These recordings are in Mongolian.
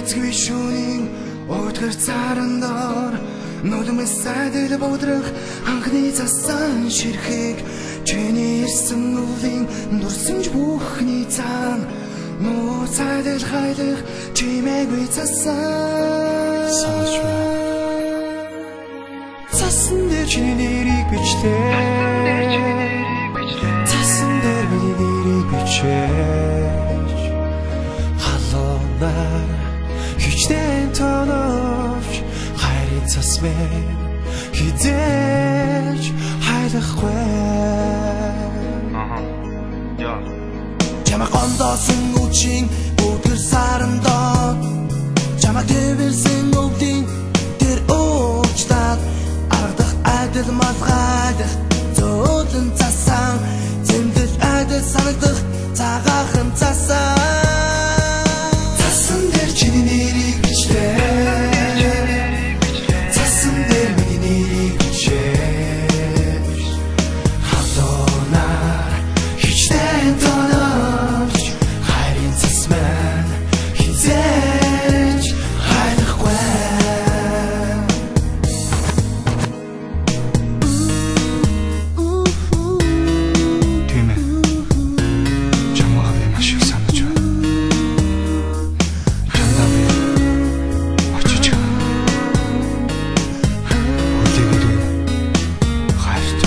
Эцгүй шөнийн өдөр царандар нулимс сайдэл бодрох анхны засан ширхэг чиний ирсэн өвлийн дурсамж бүхний цаан нуу сайдэл хайлах чимээгүй цасан саначмаа цасан дээр чиний нэрийг бичлээ цасан дээр миний нэрийг бичээж халуунаар хичнээн тоновч хайрын цас минь хизээж хайлахгүй чамаа гондоосон үучин өдөр сарандаа чамаа тэрсэн өвлийн тэр уучтаад ардах айдал мазгайдах зөөлөн цасан зэмдэл айдал санагдах цагаахан цасан цасан дээр чиний нэрийг бичлээ цасан дээр миний нэрийг бичээж хатонаар хичнээн тоновч хайрын цас минь хизээж хайлахгүй тийм ээ чамаа би маш их санаж байна чамаа би очиж өдөрөө хайрт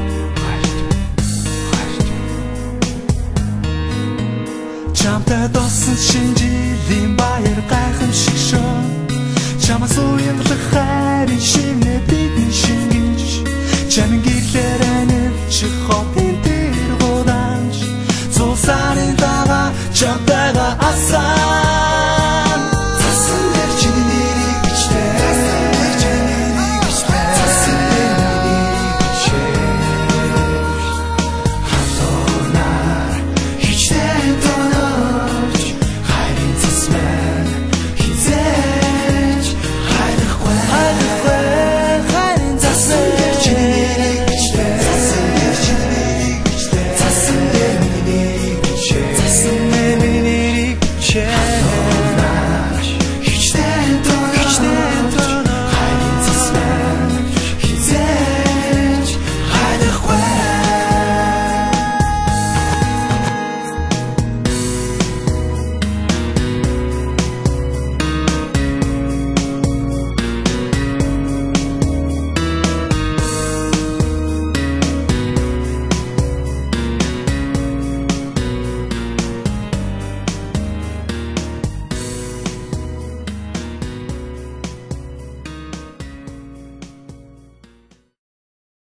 чамтай досон шинжилийн баяр гайхамшиг шоо чамаас уянгалах хайрын шинэ бидний шингэж чамин гэрлээр анивчих хотын тэр гуранж цусарын дага чамтайга асаа